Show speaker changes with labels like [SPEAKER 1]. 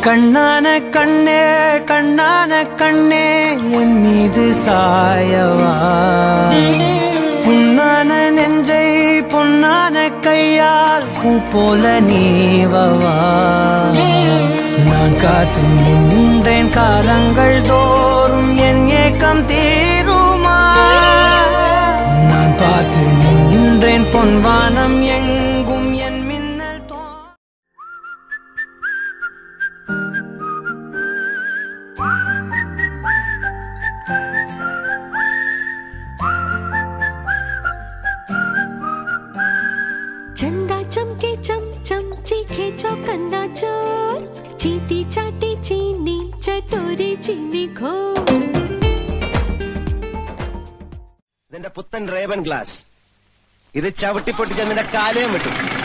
[SPEAKER 1] கண்ணான கண்ணே கண்ணான கண்ணே என் மீது சாயவா புண்ணான நெஞ்சை பொன்னான கையால் பூ போல நீவவா நான் காத்து நின்றேன் காலங்கள் தோறும் என் ஏக்கம் தீருமா நான் பார்த்து நின்றேன் பொன்வானம் எங்கும் என் மின்னல்
[SPEAKER 2] चंदा चमके चम चम चीखे चौकन्ना चोर चीटी चाटी चीनी चटोरी चीनी खो
[SPEAKER 3] നിന്റെ പുത്തൻ റേവൻ ഗ്ലാസ് ഇത് ചവിട്ടിപ്പൊട്ടിച്ച നിന്റെ കാലയും വിട്ടു